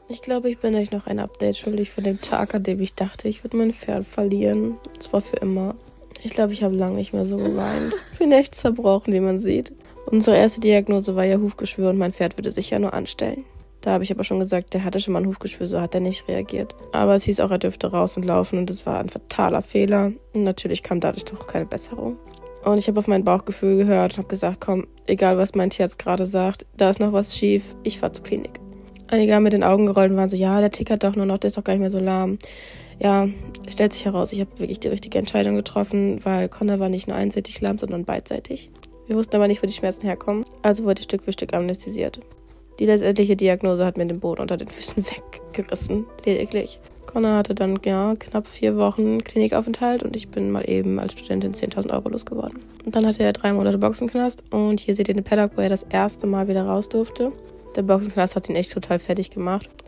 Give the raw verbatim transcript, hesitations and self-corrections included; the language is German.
Ich glaube, ich bin euch noch ein Update schuldig von dem Tag, an dem ich dachte, ich würde mein Pferd verlieren. Und zwar für immer. Ich glaube, ich habe lange nicht mehr so geweint. Ich bin echt zerbrochen, wie man sieht. Unsere erste Diagnose war ja Hufgeschwür und mein Pferd würde sich ja nur anstellen. Da habe ich aber schon gesagt, der hatte schon mal ein Hufgeschwür, so hat er nicht reagiert. Aber es hieß auch, er dürfte raus und laufen und das war ein fataler Fehler. Und natürlich kam dadurch doch keine Besserung. Und ich habe auf mein Bauchgefühl gehört und habe gesagt, komm, egal was mein Tierarzt gerade sagt, da ist noch was schief, ich fahre zur Klinik. Einige haben mit den Augen gerollt und waren so, ja, der tickert doch nur noch, der ist doch gar nicht mehr so lahm. Ja, es stellt sich heraus, ich habe wirklich die richtige Entscheidung getroffen, weil Connor war nicht nur einseitig lahm, sondern beidseitig. Wir wussten aber nicht, wo die Schmerzen herkommen, also wurde ich Stück für Stück anästhesiert. Die letztendliche Diagnose hat mir den Boden unter den Füßen weggerissen, lediglich. Connor hatte dann ja knapp vier Wochen Klinikaufenthalt und ich bin mal eben als Studentin zehntausend Euro losgeworden. Und dann hatte er drei Monate Boxenknast und hier seht ihr den Paddock, wo er das erste Mal wieder raus durfte. Der Boxenknast hat ihn echt total fertig gemacht.